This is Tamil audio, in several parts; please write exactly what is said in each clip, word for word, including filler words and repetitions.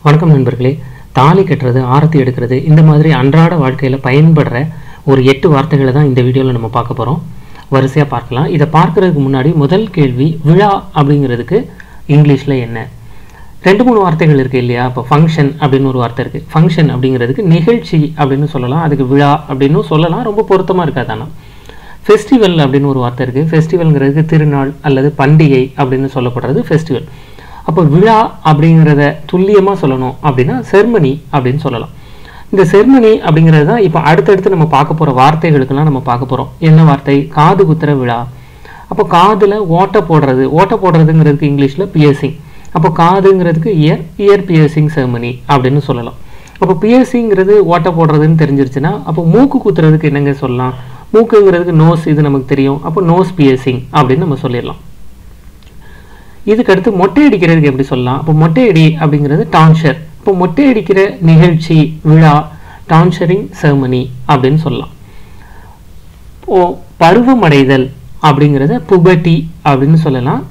வணக்கம் நண்பர்களே. தாலி கட்டுறது, ஆரத்தி எடுக்கிறது, இந்த மாதிரி அன்றாட வாழ்க்கையில் பயன்படுற ஒரு எட்டு வார்த்தைகளை தான் இந்த வீடியோவில் நம்ம பார்க்க போகிறோம். வரிசையாக பார்க்கலாம். இதை பார்க்குறதுக்கு முன்னாடி முதல் கேள்வி, விழா அப்படிங்கிறதுக்கு இங்கிலீஷில் என்ன? ரெண்டு மூணு வார்த்தைகள் இருக்குது இல்லையா? இப்போ ஃபங்க்ஷன் அப்படின்னு ஒரு வார்த்தை இருக்குது. ஃபங்க்ஷன் அப்படிங்கிறதுக்கு நிகழ்ச்சி அப்படின்னு சொல்லலாம், அதுக்கு விழா அப்படின்னு சொல்லலாம், ரொம்ப பொருத்தமாக இருக்காது. ஆனால் ஃபெஸ்டிவல் அப்படின்னு ஒரு வார்த்தை இருக்குது. ஃபெஸ்டிவல்ங்கிறதுக்கு திருநாள் அல்லது பண்டிகை அப்படின்னு சொல்லப்படுறது ஃபெஸ்டிவல். அப்போ விழா அப்படிங்கிறத துல்லியமாக சொல்லணும் அப்படின்னா செர்மனி அப்படின்னு சொல்லலாம். இந்த செர்மனி அப்படிங்கிறது தான் இப்போ அடுத்தடுத்து நம்ம பார்க்க போகிற வார்த்தைகளுக்கெல்லாம் நம்ம பார்க்க போகிறோம். என்ன வார்த்தை? காது குத்துற விழா. அப்போ காதில் ஓட்டை போடுறது, ஓட்டை போடுறதுங்கிறதுக்கு இங்கிலீஷில் பியர்சிங். அப்போ காதுங்கிறதுக்கு இயர் இயர் பியர்சிங் செர்மனி அப்படின்னு சொல்லலாம். அப்போ பியர்சிங்கிறது ஓட்டை போடுறதுன்னு தெரிஞ்சிருச்சுன்னா அப்போ மூக்கு குத்துறதுக்கு என்னங்க சொல்லலாம்? மூக்குங்கிறதுக்கு நோஸ், இது நமக்கு தெரியும். அப்போ நோஸ் பியர்சிங் அப்படின்னு நம்ம சொல்லிடலாம். இதுக்கு அடுத்து மொட்டை அடிக்கிறதுக்கு எப்படி சொல்லலாம்? அப்போ மொட்டையடி அப்படிங்கிறது டான்ஷர். இப்போ மொட்டை அடிக்கிற நிகழ்ச்சி, விழா, டான்ஷரிங் செர்மனி அப்படின்னு சொல்லலாம். ஓ பருவமடைதல் அப்படிங்கிறத புபர்ட்டி அப்படின்னு சொல்லலாம்.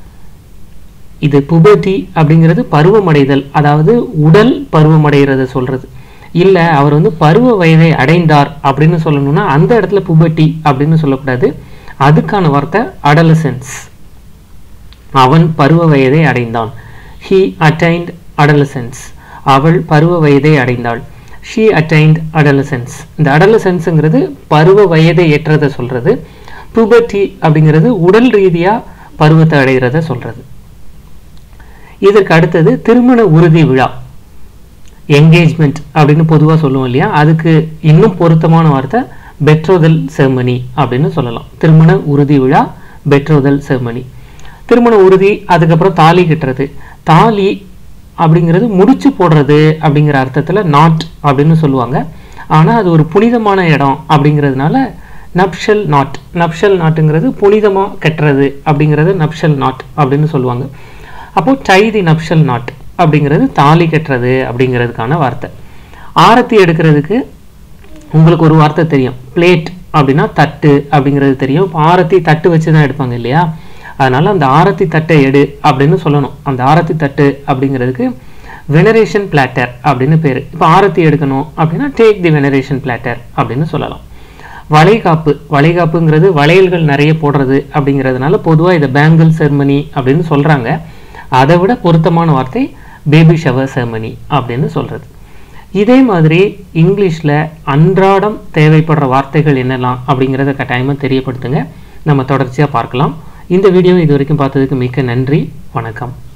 இது புபர்ட்டி அப்படிங்கிறது பருவமடைதல், அதாவது உடல் பருவமடைகிறத சொல்றது. இல்லை அவர் வந்து பருவ வயதை அடைந்தார் அப்படின்னு சொல்லணும்னா அந்த இடத்துல புபர்ட்டி அப்படின்னு சொல்லக்கூடாது. அதுக்கான வார்த்தை அடலசன்ஸ். அவன் பருவ வயதை அடைந்தான். he attained adolescence. அவள் பருவ வயதை அடைந்தாள். she attained adolescence. இந்த adolescenceங்கிறது பருவ வயதை ஏற்றதை சொல்றது. puberty அப்படிங்கிறது உடல் ரீதியா பருவத்தை அடைகிறத சொல்றது. இதற்கு அடுத்தது திருமண உறுதி விழா, என்கேஜ்மெண்ட் அப்படின்னு பொதுவாக சொல்லுவோம் இல்லையா? அதுக்கு இன்னும் பொருத்தமான வார்த்தை பெட்ரோதல் செர்மனி அப்படின்னு சொல்லலாம். திருமண உறுதி விழா, பெட்ரோதல் செர்மனி. திருமண உறுதி, அதுக்கப்புறம் தாலி கட்டுறது. தாலி அப்படிங்கிறது முடிச்சு போடுறது அப்படிங்கிற அர்த்தத்தில் நாட் அப்படின்னு சொல்லுவாங்க. ஆனால் அது ஒரு புனிதமான இடம் அப்படிங்கிறதுனால நப்ஷல் நாட். நப்ஷல் நாட்டுங்கிறது புனிதமாக கட்டுறது அப்படிங்கிறது நப்ஷல் நாட் அப்படின்னு சொல்லுவாங்க. அப்போது டை தி நப்ஷல் நாட் அப்படிங்கிறது தாலி கட்டுறது அப்படிங்கிறதுக்கான வார்த்தை. ஆரத்தி எடுக்கிறதுக்கு உங்களுக்கு ஒரு வார்த்தை தெரியும், பிளேட் அப்படின்னா தட்டு அப்படிங்கிறது தெரியும். ஆரத்தி தட்டு வச்சு தான் எடுப்பாங்க இல்லையா? அதனால அந்த ஆரத்தி தட்டை எடு அப்படின்னு சொல்லணும். அந்த ஆரத்தி தட்டு அப்படிங்கிறதுக்கு வெனரேஷன் பிளாட்டர் அப்படின்னு பேர். இப்போ ஆரத்தி எடுக்கணும் அப்படின்னா டேக் தி வெனரேஷன் பிளாட்டர் அப்படின்னு சொல்லலாம். வளைகாப்பு, வளைகாப்புங்கிறது வளையல்கள் நிறைய போடுறது அப்படிங்கிறதுனால பொதுவாக இதை பேங்கிள் செர்மனி அப்படின்னு சொல்கிறாங்க. அதை விட பொருத்தமான வார்த்தை பேபி ஷவர் செர்மனி அப்படின்னு சொல்கிறது. இதே மாதிரி இங்கிலீஷில் அன்றாடம் தேவைப்படுற வார்த்தைகள் என்னெல்லாம் அப்படிங்கிறத கட்டாயமாக தெரியப்படுத்துங்க. நம்ம தொடர்ச்சியாக பார்க்கலாம். இந்த வீடியோ இது வரைக்கும் பார்த்ததுக்கு மிக்க நன்றி. வணக்கம்.